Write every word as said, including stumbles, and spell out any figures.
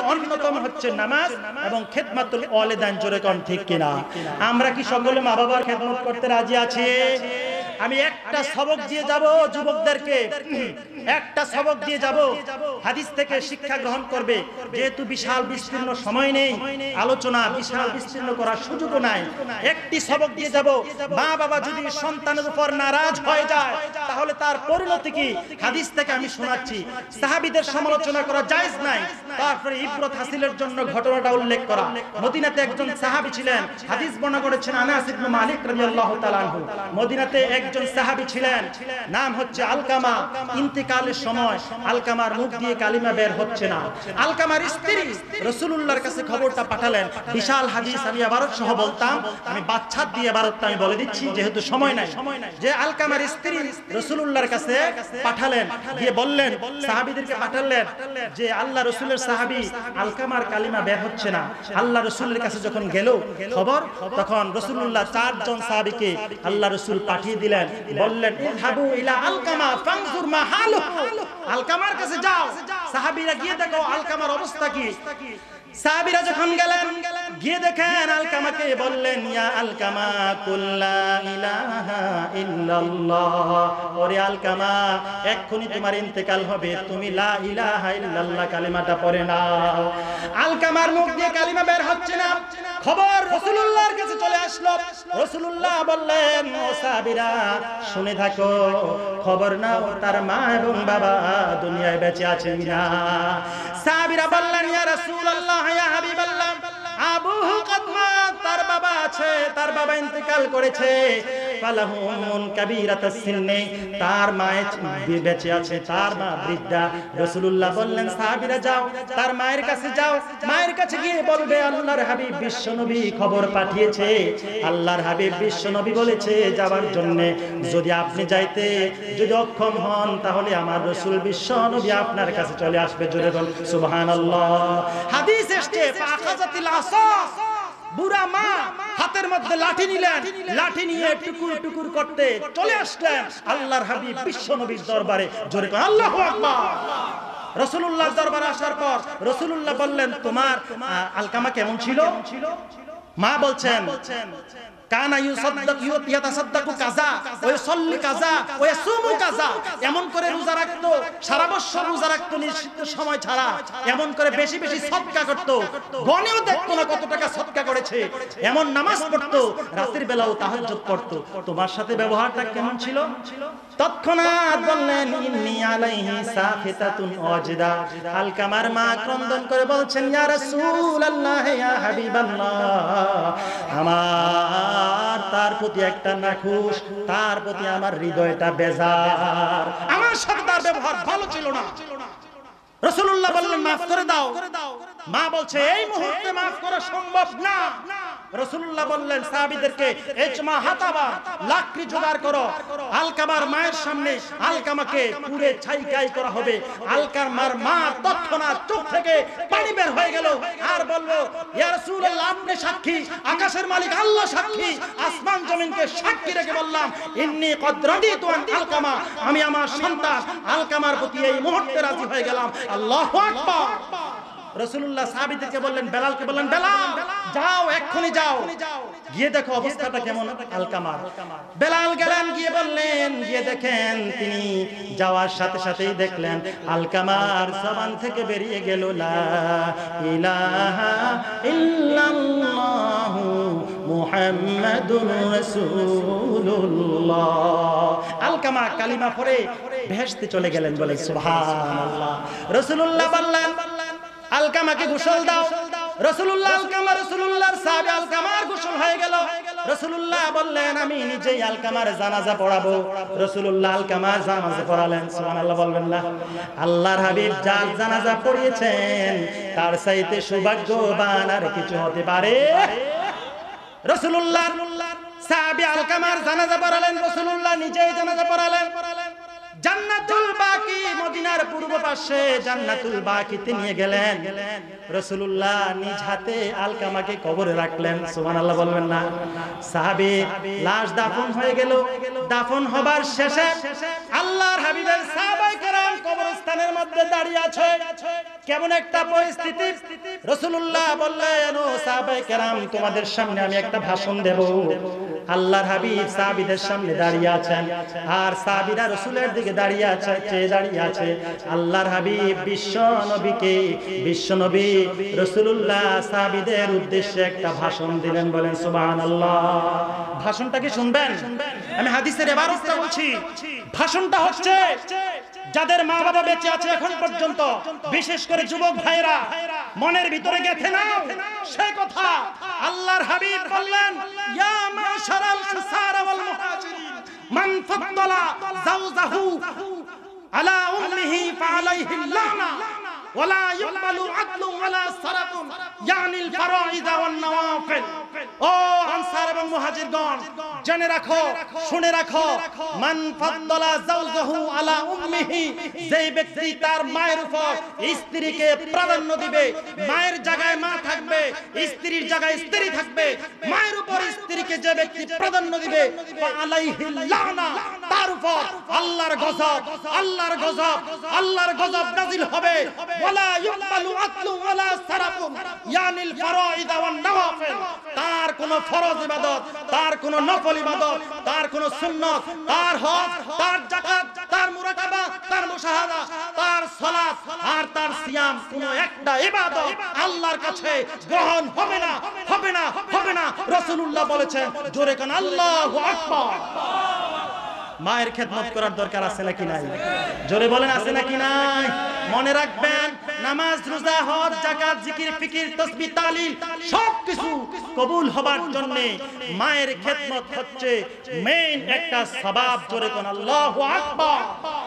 অন্যতম হচ্ছে নামাজ এবং খিদমাতুল ওয়ালিদাইন। জোরে কোন ঠিক কিনা? আমরা কি সকলে মা বাবার খেদমত করতে রাজি আছি? আমি একটা সবক দিয়ে যাব যুবকদেরকে, একটা সবক দিয়ে যাব, হাদিস থেকে শিক্ষা গ্রহণ করবে। যেহেতু বিশাল বিস্তীর্ণ সময় নেই, আলোচনা বিশাল বিস্তীর্ণ করার সুযোগও নাই, একটি সবক দিয়ে যাব। মা বাবা যদি সন্তানের উপর নারাজ হয়ে যায় তাহলে তার পরিণতি কি? হাদিস থেকে আমি শোনাচ্ছি। সাহাবীদের সমালোচনা করা জায়েজ নাই, তারপরে ইবরত হাসিলের জন্য ঘটনাটা উল্লেখ করা। মদিনাতে একজন সাহাবী ছিলেন, হাদিস বর্ণনা করেছেন আনাস ইবনে মালিক রাদিয়াল্লাহু তাআলা আনহু। মদিনাতে একজন সাহাবী ছিলেন, নাম হচ্ছে আলকামা। ইন্তেকালের সময় আলকামার মুখ দিয়ে কালিমা বের হচ্ছে না। আলকামার স্ত্রী রাসূলুল্লাহর কাছে খবরটা পাঠালেন। বিশাল হাদিস, আমি আবারত সহ বলতাম, আমি বাচ্চাত দিয়ে আবারতটা আমি বলে দিচ্ছি যেহেতু সময় নাই। যে আলকামার স্ত্রী রাসূলুল্লাহর কাছে পাঠালেন, গিয়ে বললেন, সাহাবীদেরকে পাঠালেন যে আল্লাহ রাসূলের সাহাবী আলকামার কালিমা বের হচ্ছে না। আল্লাহ রাসূলের কাছে যখন গেল খবর, তখন রাসূলুল্লাহ চারজন সাহাবীকে আল্লাহ রাসূল পাঠিয়ে দিলেন, বললেন ইযহাবু ইলা আলকামা ফানজুর মা হালু, আলকামার কাছে যাও, সাহাবীরা গিয়ে দেখো আলকামার অবস্থা কি। সাহাবীরা যখন গেলেন, গিয়ে দেখেন আলকামাকে বললেন, ইয়া আলকামা কুল্লা ইলাহা ইল্লাল্লাহ, ওরে আলকামা এক্ষুনি তোমার ইন্তেকাল হবে, তুমি লা ইলাহা ইল্লাল্লাহ কালিমাটা পড়ে নাও। আলকামার মুখ দিয়ে কালিমা বের হচ্ছে না। খবর রাসূলুল্লাহর কাছে চলে আসলো। রাসূলুল্লাহ বললেন, ও সাহাবীরা শুনে থাকো, খবর নাও তার মা এবং বাবা দুনিয়ায় বেঁচে আছে কিনা। সাহাবীরা বললেন, ইয়া রাসূলুল্লাহ, ইয়া হাবিবাল্লাহ, আবুহু কদ মাত, তার বাবা আছে, তার বাবা ইন্তেকাল করেছে। ফালাহু উম্মুন কাবীরাতাস সিন্নি, তার মা বেঁচে আছে, তার মা বৃদ্ধা। রাসূলুল্লাহ বললেন, সাহাবীরা যাও, তার মায়ের কাছে যাও, মায়ের কাছে গিয়ে বলবে আল্লাহর হাবিব বিশ্বনবী খবর পাঠিয়েছে, আল্লাহর হাবিব বিশ্বনবী বলেছে যাওয়ার জন্য। যদি আপনি যাইতে যদি অক্ষম হন তাহলে আমার রাসূল বিশ্বনবী আপনার কাছে চলে আসবে। জোরে বল সুবহানাল্লাহ। হাদিস এসেছে ফাখাযাতিল আসা, বুড়া মা হাতের মধ্যে লাঠি নিলেন, লাঠি নিয়ে টুকুর টুকুর করতে চলে আসলেন আল্লাহর হাবিব বিশ্বনবীর দরবারে। জোরে বল আল্লাহু আকবার। রাসূলুল্লাহর দরবারে আসার পর রাসূলুল্লাহ বললেন, তোমার আলকামা কেমন ছিল? মা বলছেন, কানা ইউসাদ্দাকু ইয়াতাসাদ্দাকু কাযা ওয়া ইউসাল্লি কাযা ওয়া ইয়াসুমু কাযা, এমন করে রোজা রাখতো, সারা বছর রোজা রাখতো নির্দিষ্ট সময় ছাড়া, এমন করে বেশি বেশি সদকা করত, গনেও দেখতো না কত টাকা সদকা করেছে, এমন নামাজ পড়তো, রাতের বেলাও তাহাজ্জুদ পড়তো। তোমার সাথে ব্যবহারটা কেমন ছিল? তৎক্ষণাৎ বললেন, ইন্নী আলাইহি সাফিতাতুন ওয়াজদা। আলকামার মা ক্রন্দন করে বলছেন, ইয়া রাসূলুল্লাহ, ইয়া হাবিবাল্লাহ, আমার তার প্রতি একটা নাখুশ, তার প্রতি আমার হৃদয়টা বেজার, আমার সাথে তার ব্যবহার ভালো ছিল না। রাসূলুল্লাহ বললেন, মাফ করে দাও। মা বলছে, এই মুহূর্তে মাফ করা সম্ভব না। রাসূলুল্লাহ বললেন সাহাবীদেরকে, ইজমা হাতাবা, লাকড়ি জোগাড় করো, আলকামার মায়ের সামনে আলকামাকে পুড়ে ছাইকাই করা হবে। আলকামার মা তৎক্ষণাৎ চোখ থেকে পানি বের হয়ে গেল আর বলল, ইয়া রাসূলুল্লাহ, আপনি সাক্ষী, আকাশের মালিক আল্লাহ সাক্ষী, আসমান জমিনকে সাক্ষী রেখে বললাম, ইন্নী কদ রাদিতু আন আলকামা, আমি আমার সন্তান আলকামার প্রতি এই মুহূর্তে রাজি হয়ে গেলাম। আল্লাহু আকবার। রাসূলুল্লাহ সাহাবীদেরকে বললেন, বেলালকে বললেন, বেলাল যাও, এক্ষুনি যাও, গিয়ে দেখো অবস্থাটা কেমন আলকামার। বেলাল গেলেন, গিয়ে বললেন, গিয়ে দেখেন, তিনি যাওয়ার সাথে সাথেই দেখলেন আলকামার জবান থেকে বেরিয়ে গেল, লা ইলাহা ইল্লাল্লাহু মুহাম্মাদুর রাসূলুল্লাহ। আলকামা কালিমা পড়ে বেহেশতে চলে গেলেন, বলে সুবহানাল্লাহ। রাসূলুল্লাহ বললেন, আলকামাকে গোসল দাও। রাসূলুল্লাহ আলকামা, রাসূলুল্লাহর সাহাবী আলকামার গোসল হয়ে গেল। রাসূলুল্লাহ বললেন, আমি নিজেই আলকামার জানাজা পড়াবো। রাসূলুল্লাহ আলকামার জানাজা পড়ালেন। সুবহানাল্লাহ বলবেন না? আল্লাহর হাবিব যার জানাজা পড়িয়েছেন তার চাইতে সৌভাগ্যবান আর কিছু হতে পারে? রাসূলুল্লাহ সাহাবী আলকামার জানাজা পড়ালেন, রাসূলুল্লাহ নিজেই জানাজা পড়ালেন। জান্নাতুল বাকি মদিনার পূর্ব পাশে জান্নাতুল বাকিতে নিয়ে গেলেন। রাসূলুল্লাহ নিজ হাতে আলকামাকে কবরে রাখলেন। সুবহানাল্লাহ বলবেন না? সাহাবী লাশ দাফন হয়ে গেল। দাফন হবার শেষে আল্লাহর হাবিবের সাহাবায়ে কেরাম কবরস্থানের মধ্যে দাঁড়িয়ে আছে। কেমন একটা পরিস্থিতি! রাসূলুল্লাহ বললেন, ও সাহাবায়ে কেরাম, তোমাদের সামনে আমি একটা ভাষণ দেব। আল্লাহর হাবিব সাহাবীদের সামনে দাঁড়িয়ে আছেন, আর সাহাবীরা রাসূলের দিকে দাঁড়িয়ে আছে, চেয়ে দাঁড়িয়ে আছে। আল্লাহর হাবিব বিশ্ব নবীকে, বিশ্ব নবী রাসূলুল্লাহ সাহাবীদের উদ্দেশ্যে একটা ভাষণ দিলেন। বলেন সুবহানাল্লাহ। ভাষণটা কি শুনবেন? আমি হাদিসের ইবারতটা বলছি। ভাষণটা হচ্ছে, যাদের মা বাবা বেঁচে আছে এখন পর্যন্ত, বিশেষ করে যুবক ভাইরা, মনের ভিতরে গেঁথে নাও সেই কথা। আল্লাহর হাবিব বললেন, ইয়া মাশারাল আনসার ওয়াল মুহাজিরিন মান ফাদ্দালা যাওজাহু আলা উম্মিহি ফাআলাইহি লানা ওয়ালা ইউকবালু আদলু ওয়ালা সারাতুন ইয়ানিল ফারাইদ ওয়ান নওয়াফিল। ও আনসার এবং মুহাজিরগণ, জেনে রাখো, শুনে রাখো, মান ফাদ্দালা যাওজাহু আলা উম্মিহি, যে ব্যক্তি তার মায়ের উপর স্ত্রীকে প্রাধান্য দিবে, মায়ের জায়গায় মা থাকবে, স্ত্রীর জায়গায় স্ত্রী থাকবে, মায়ের উপর স্ত্রীকে যে ব্যক্তি প্রাধান্য দিবে, ফাআলাইহি লানা, তার উপর আল্লাহর গজব, আল্লাহর গজব, আল্লাহর গজব নাযিল হবে। ওয়ালা ইউকবালু আদলু ওয়ালা সারাফুন ইয়ানিল ফারাইদ ওয়ান নওয়াফিল, তার কোন ফরজ ইবাদত, তার কোন নফল ইবাদত, তার কোন সুন্নাত, তার হজ, তার যাকাত, তার মুরাকাবা, তার মুশাহাদা, তার সালাত আর তার সিয়াম, কোন একটা ইবাদত আল্লাহর কাছে গ্রহণ হবে না, হবে না, হবে না। রাসূলুল্লাহ বলেছেন, জোরে কান আল্লাহু আকবার। মায়ের খেদমত করার দরকার আছে নাকি নাই? জোরে বলেন, আছে নাকি নাই? মনে রাখবেন, নামাজ, রোজা, হজ, যাকাত, জিকির, ফিকির, তাসবিহ, তাহলিল সবকিছু কবুল হবার জন্য মায়ের খেদমত হচ্ছে মেইন একটা সওয়াব। জোরে কোন আল্লাহু আকবার।